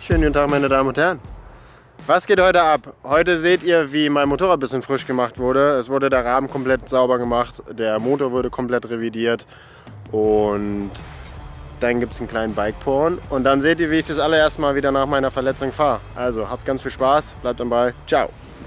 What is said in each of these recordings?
Schönen guten Tag, meine Damen und Herren. Was geht heute ab? Heute seht ihr, wie mein Motorrad ein bisschen frisch gemacht wurde. Es wurde der Rahmen komplett sauber gemacht, der Motor wurde komplett revidiert und dann gibt es einen kleinen Bike-Porn. Und dann seht ihr, wie ich das allererste Mal wieder nach meiner Verletzung fahre. Also habt ganz viel Spaß, bleibt am Ball. Ciao!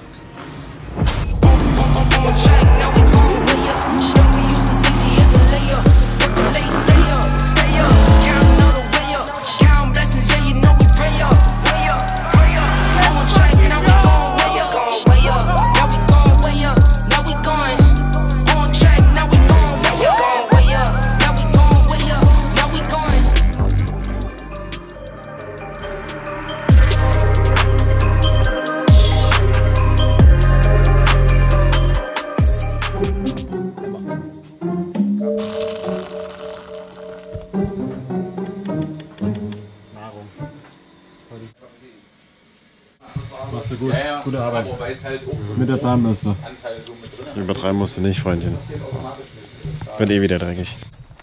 Machst du gut. Gute Arbeit. Mit der Zahnbürste. Übertreiben musst du nicht, Freundchen. Wird eh wieder dreckig.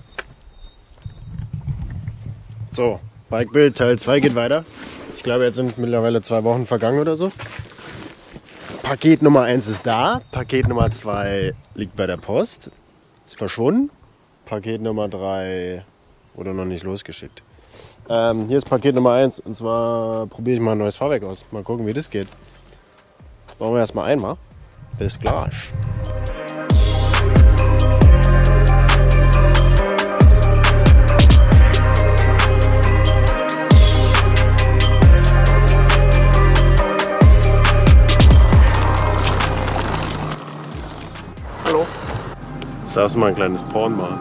So, Bike-Bild Teil 2 geht weiter. Ich glaube, jetzt sind mittlerweile 2 Wochen vergangen oder so. Paket Nummer 1 ist da. Paket Nummer 2 liegt bei der Post. Ist verschwunden. Paket Nummer 3 wurde noch nicht losgeschickt. Hier ist Paket Nummer 1 und zwar probiere ich mal ein neues Fahrwerk aus. Mal gucken, wie das geht. Bauen wir erstmal einmal. Bis gleich. Hallo. Jetzt darfst du mal ein kleines Porn machen.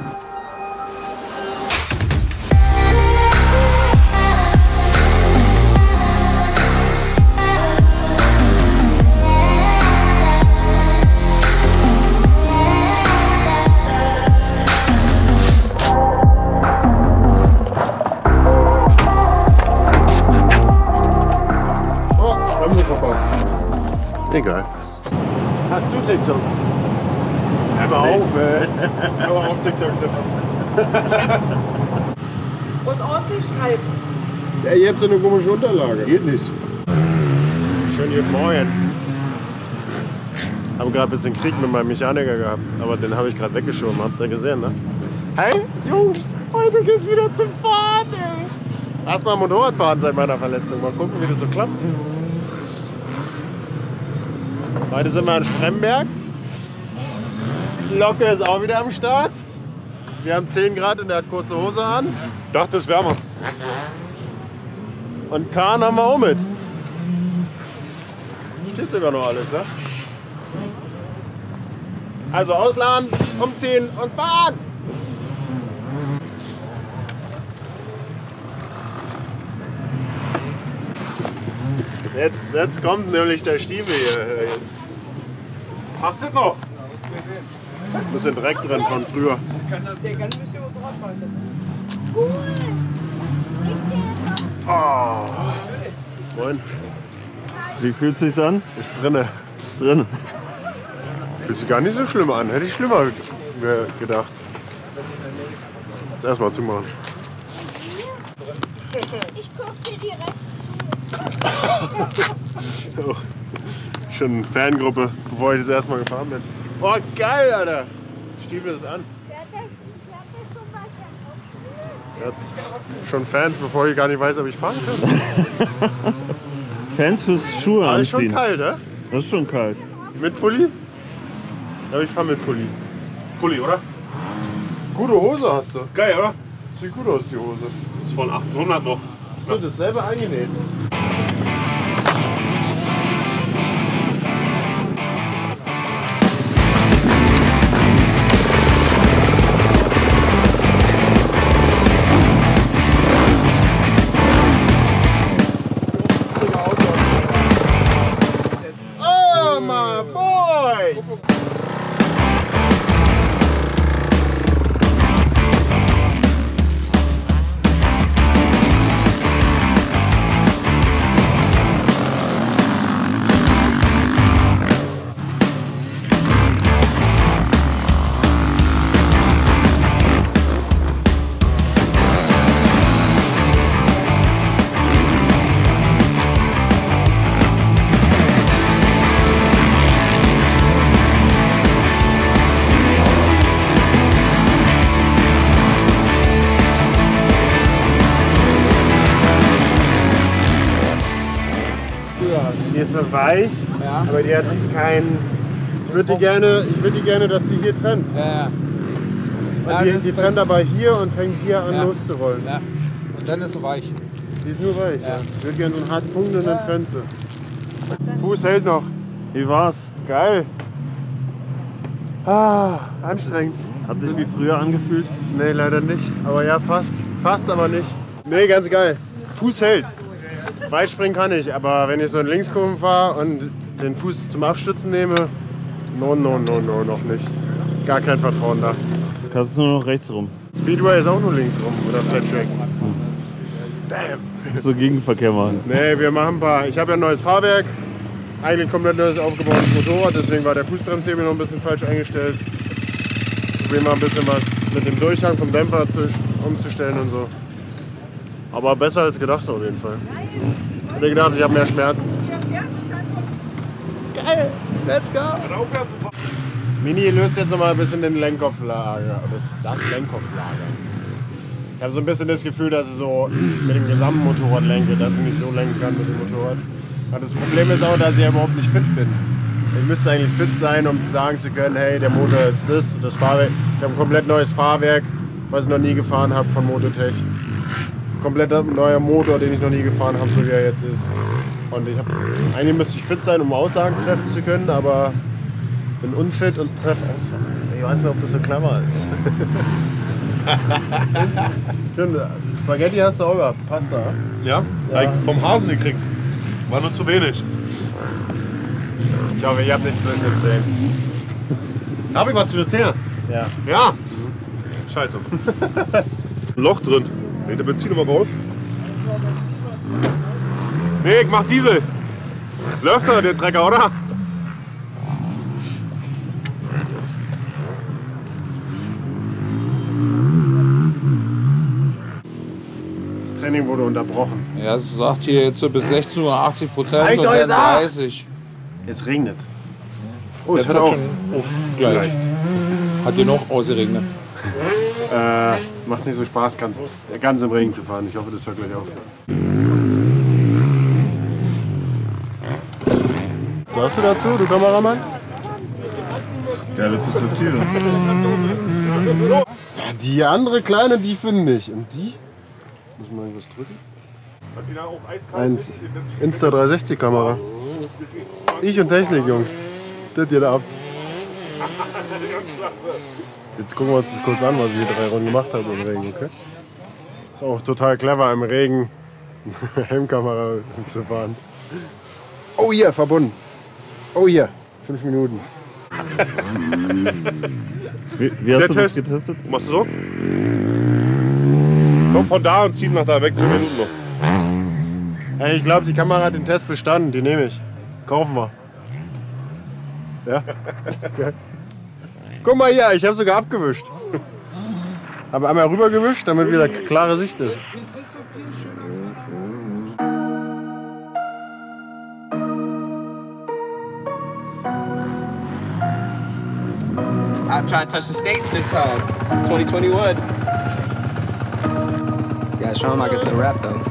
Egal. Hast du TikTok? Hör mal auf, ey. Hör mal auf, TikTok zu machen. Und ordentlich schreiben. Ja, ihr habt so eine komische Unterlage. Geht nicht. Schönen guten Morgen. Ich habe gerade ein bisschen Krieg mit meinem Mechaniker gehabt, aber den habe ich gerade weggeschoben. Habt ihr gesehen, ne? Hey, Jungs, heute geht's wieder zum Fahren, ey. Erstmal Motorrad fahren seit meiner Verletzung. Mal gucken, wie das so klappt. Heute sind wir in Spremberg. Locke ist auch wieder am Start. Wir haben 10 Grad und er hat kurze Hose an. Dachte, es wärmer. Und Kahn haben wir auch mit. Steht sogar noch alles, ne? Also ausladen, umziehen und fahren! Jetzt kommt nämlich der Stiefel hier. Jetzt. Hast du noch? Ein bisschen Dreck drin von früher. Der kann ein bisschen Motorrad fahren. Oh. Moin. Wie fühlt es sich an? Ist drinne. Ist drin. Fühlt sich gar nicht so schlimm an. Hätte ich schlimmer gedacht. Jetzt erstmal zumachen. Ich guck dir direkt Oh. Schon Fangruppe, bevor ich das erstmal gefahren bin. Oh geil, Alter! Stiefel ist an. Jetzt schon Fans, bevor ich gar nicht weiß, ob ich fahren kann. Fans fürs Schuhe Aber ist schon anziehen. kalt, ne? Das ist schon kalt. Mit Pulli? Ja, ich fahre mit Pulli. Pulli, oder? Gute Hose hast du. Geil, oder? Sieht gut aus, die Hose. Das ist von 1800 noch. Hast du das selber eingenäht? Oh, my boy! Die ist so weich, Ja. aber die hat keinen. Ich würde die gerne, dass sie hier trennt. Ja. Und die trennt aber hier und fängt hier an Ja. loszurollen. Ja. Und dann ist sie weich. Die ist nur weich. Ja. Ich würde gerne so einen harten Punkt und dann trennt sie. Fuß hält noch. Wie war's? Geil. Ah, anstrengend. Hat sich wie früher angefühlt? Nee, leider nicht. Aber ja, fast. Fast, aber nicht. Nee, ganz geil. Fuß hält. Weitspringen kann ich, aber wenn ich so in Linkskurven fahre und den Fuß zum Abstützen nehme, no, noch nicht. Gar kein Vertrauen da. Kannst du nur noch rechts rum. Speedway ist auch nur links rum oder Flat Track. Damn. So Gegenverkehr machen. Nee, wir machen ein paar. Ich habe ja ein neues Fahrwerk. Eigentlich komplett neues aufgebautes Motorrad, deswegen war der Fußbremshebel noch ein bisschen falsch eingestellt. Jetzt probieren wir ein bisschen was mit dem Durchhang vom Dämpfer umzustellen und so. Aber besser als gedacht auf jeden Fall. Ich hätte gedacht, ich habe mehr Schmerzen. Geil, let's go! Mini löst jetzt noch mal ein bisschen den Lenkkopflager, das Lenkkopflager. Ich habe so ein bisschen das Gefühl, dass ich so mit dem gesamten Motorrad lenke, dass ich nicht so lenken kann mit dem Motorrad. Und das Problem ist auch, dass ich ja überhaupt nicht fit bin. Ich müsste eigentlich fit sein, um sagen zu können, hey, der Motor ist das Fahrwerk. Ich habe ein komplett neues Fahrwerk, was ich noch nie gefahren habe von Mototech. Komplett neuer Motor, den ich noch nie gefahren habe, so wie er jetzt ist. Und eigentlich müsste ich fit sein, um Aussagen treffen zu können, aber bin unfit und treffe Aussagen. Ich weiß nicht, ob das so clever ist. Spaghetti hast du auch gehabt, Pasta. Ja? Vom Hasen gekriegt. War nur zu wenig. Ich hoffe, ihr habt nichts zu erzählen. Hab ich was zu erzählen? Ja. Ja. Scheiße. Ein Loch drin. Nee, der Benzin immer raus. Nee, ich mach Diesel. Läuft doch der Trecker, oder? Das Training wurde unterbrochen. Ja, das sagt hier jetzt so bis 16 Uhr 80% Hab ich und doch dann gesagt. 30. Es regnet. Oh, es Jetzt hört auf. Gleich. Vielleicht. Hat hier noch ausgeregnet. Macht nicht so Spaß, ganz im Regen zu fahren. Ich hoffe, das hört gleich auf. Was sagst du dazu, du Kameramann? Geile Perspektive. Die andere kleine, die finde ich. Und die? Muss man irgendwas drücken? Eins. Insta 360 Kamera. Ich und Technik, Jungs. Das geht ab. Jetzt gucken wir uns das kurz an, was ich hier 3 Runden gemacht habe im Regen, okay? Ist auch total clever im Regen Helmkamera zu fahren. Oh hier, verbunden. Oh hier, 5 Minuten. Wie hast du das Test. getestet? Machst du so? Komm von da und zieh nach da weg, 10 Minuten noch. Hey, ich glaube, die Kamera hat den Test bestanden, die nehme ich. Kaufen wir. Ja? Okay. Guck mal hier, ich habe sogar abgewischt. Habe einmal rübergewischt, damit wieder klare Sicht ist. I'm trying to touch the States this time. 2021. Yeah, show him I can still rap though.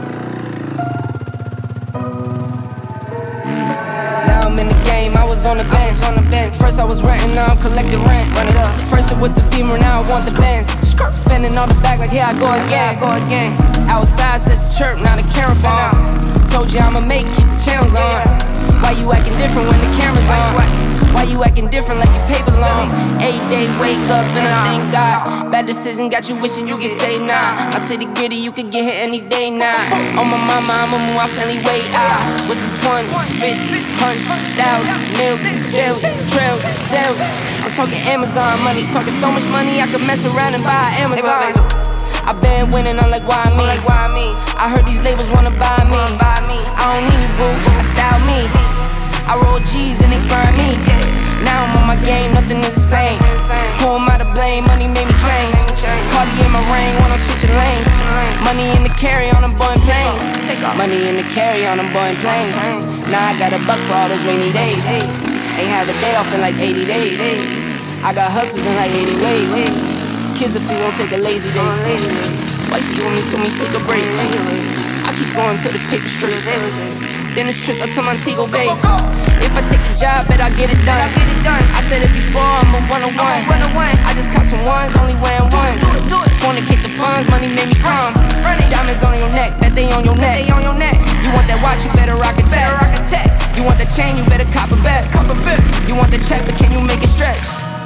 Now I'm in the game, I was on the bench. First I was renting, now I'm collecting rent. First it was the Beamer, now I want the Benz. Spending all the back like here I go again. Outside says chirp, now the camera phone. Told you I'ma make, keep the channels on. Why you acting different when the camera's on? Why you acting different like your paper long? 8-day wake up and I thank God. Bad decision got you wishing you could say nah. I say the gritty, you could get hit any day now. On my mama, I'ma move my family way out. With some 20s, 50s, hundreds, thousands, millions, billions, trillions, zillions. I'm talking Amazon money, talking so much money I could mess around and buy Amazon. I been winning, I'm like, why me? I heard these labels wanna buy me. I don't need you, boo, I style me. I roll G's and they burn me. Now I'm on my game, nothing is the same. Who am I to blame? Money made me change. Cardi in my ring when I'm switching lanes. Money in the carry on them Boeing planes. Money in the carry on them Boeing planes. Now I got a buck for all those rainy days. Ain't had a day off in like 80 days. I got hustles in like 80 ways. Kids if you won't take a lazy day. Wifey on me, told me take a break. I keep going to the paper street. Then it's trips up to Montego Bay. If I take the job, bet I get it done. I said it before, I'm a one-on-one. I just caught some ones, only wearing ones. Fornicate the funds, money made me calm. Diamonds on your neck, bet they on your neck. You want that watch, you better rock it tech. You want that chain, you better cop a vest. You want the check, but can you make it stretch?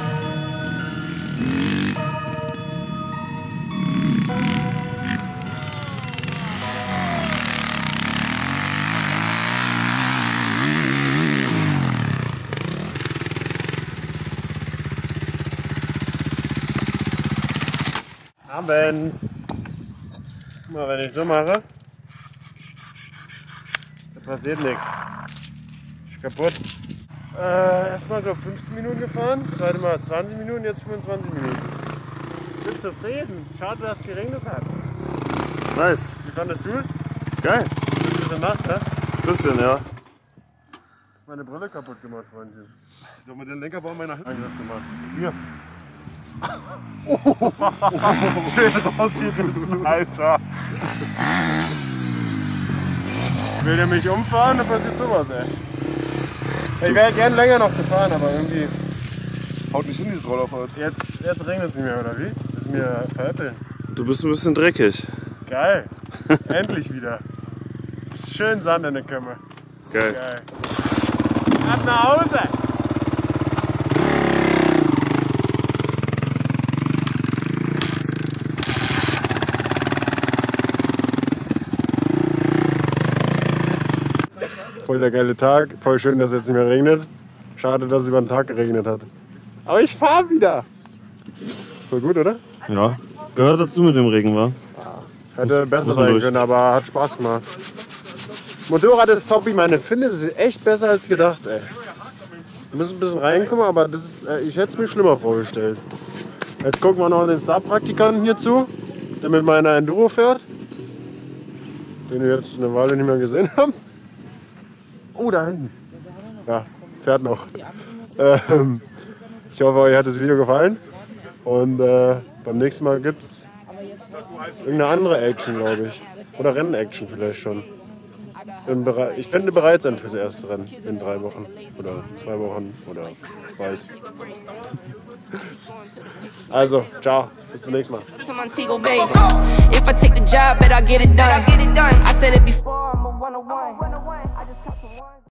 Abend. Guck mal, wenn ich so mache, da passiert nichts. Ist kaputt. Erstmal glaube 15 Minuten gefahren, zweite Mal 20 Minuten, jetzt 25 Minuten. Ich bin zufrieden. Schade, dass es geregnet hat. Nice. Wie fandest du es? Geil. Ist ein bisschen nass, ne? Bisschen, ja. Ist meine Brille kaputt gemacht, Freundchen. Ich habe mir den Lenkerbau meiner Hand gemacht. Hier. Schön rausgerissen, Alter. Will der mich umfahren, dann passiert sowas, ey. Ich wäre gerne länger noch gefahren, aber irgendwie. Haut nicht hin, dieses Rollerfahrt. Jetzt regnet es nicht mehr, oder wie? Das ist mir veräppeln. Du bist ein bisschen dreckig. Geil. Endlich wieder. Schön Sand in der Kümme. Geil. Geil. Ab nach Hause! Voll der geile Tag, voll schön, dass es jetzt nicht mehr regnet. Schade, dass es über den Tag geregnet hat. Aber ich fahre wieder. Voll gut, oder? Ja. Gehört dazu mit dem Regen, wa? Hätte besser muss man sein durch. können, aber hat Spaß gemacht. Motorrad ist top, ich meine, finde es ist echt besser als gedacht, ey. Wir müssen ein bisschen reinkommen, aber das ist, ich hätte es mir schlimmer vorgestellt. Jetzt gucken wir noch den Star-Praktikanten hier zu, der mit meiner Enduro fährt. Den wir jetzt eine Weile nicht mehr gesehen haben. Oh, da hinten. Ja, fährt noch. Ich hoffe, euch hat das Video gefallen. Und beim nächsten Mal gibt es irgendeine andere Action, glaube ich. Oder Rennen-Action vielleicht schon. Ich könnte bereit sein fürs erste Rennen in 3 Wochen. Oder 2 Wochen oder bald. Also, ciao. Bis zum nächsten Mal. To Montego Bay. If I take the job, bet I get it done. I said it before, I'm a one-on-one. I just caught some ones.